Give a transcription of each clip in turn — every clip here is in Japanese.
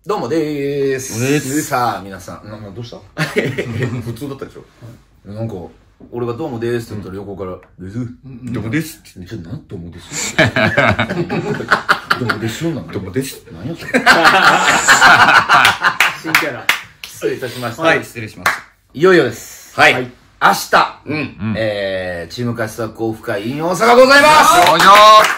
どうもでーす。 です。 さあ、皆さん、どうした普通だったでしょ。 なんか、俺がどうもでーすって言ったら横から、です。 どうもです。 ちょっとなんどうもですどうもですよなんどうもです。 何やそれ。 新キャラ。 失礼いたしました。 はい、失礼します。 いよいよです。 はい。 明日、 うん。 チームカスタッオフ会 in 大阪ございますよいしょ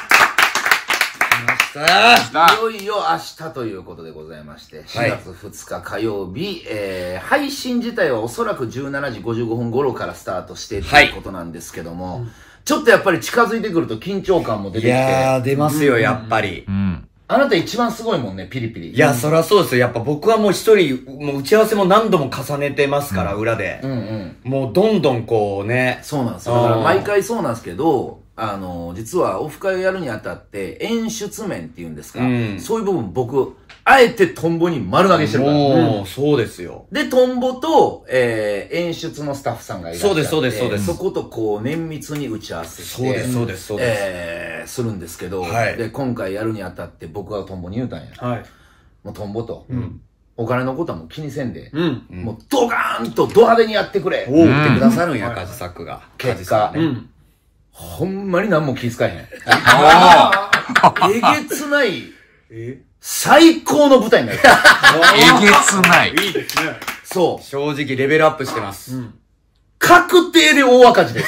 いよいよ明日ということでございまして、4月2日火曜日、配信自体はおそらく17時55分頃からスタートしてということなんですけども、ちょっとやっぱり近づいてくると緊張感も出てきて。 いやー、出ますよ、やっぱり。 あなた一番すごいもんね、ピリピリ。 いや、そりゃそうですよ。やっぱ僕はもう一人、もう打ち合わせも何度も重ねてますから、裏で。もうどんどんこうね。 そうなんですよ。だから毎回そうなんですけど、実はオフ会をやるにあたって演出面っていうんですか、そういう部分僕、あえてトンボに丸投げしてるから。 もう、そうですよ。 で、トンボと、演出のスタッフさんがいらっしゃって。 そうです。 そことこう、綿密に打ち合わせして。 そうです。 するんですけど、で、今回やるにあたって僕はトンボに言うたんや。もうトンボと。お金のことはもう気にせんで、もうドカーンとド派手にやってくれ。 言ってくださるんや、カジサックが。 結果、ほんまに何も気遣えへん。えげつない、最高の舞台になる。 えげつない。 いいですね。 そう。 正直レベルアップしてます。 確定で大赤字です。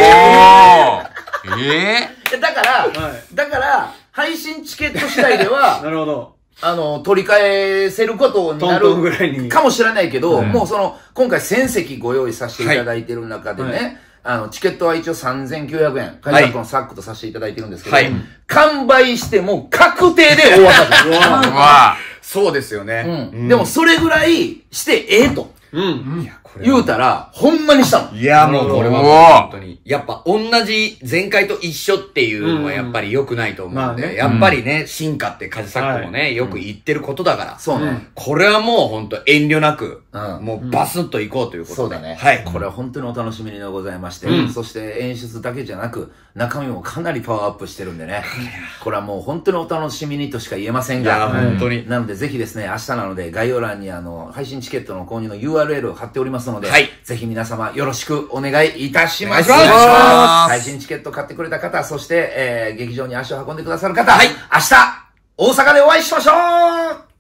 だから、配信チケット次第では、 なるほど。 取り返せることになるトントンぐらいにかもしれないけど、もう今回1000席ご用意させていただいてる中でね、チケットは一応3900円。カジサックのサックとさせていただいてるんですけど、完売しても確定で大赤字。 そうですよね。 でもそれぐらいしてええと。言うたら、ほんまにしたの。 いや、もうこれは本当に。やっぱ同じ前回と一緒っていうのはやっぱり良くないと思うんで、やっぱりね、進化ってカジサックもね、よく言ってることだから。 そうね。 これはもう本当遠慮なく、もうバスッと行こうということで。 そうだね。 はい。 これは本当にお楽しみでございまして、そして演出だけじゃなく、中身もかなりパワーアップしてるんでね。これはもう本当にお楽しみにとしか言えませんが。 いや、本当に。 なのでぜひですね、明日なので概要欄に配信チケットの購入の URL を貼っておりますので、ぜひ皆様よろしくお願いいたします。配信チケット買ってくれた方、そして、劇場に足を運んでくださる方、明日、大阪でお会いしましょう。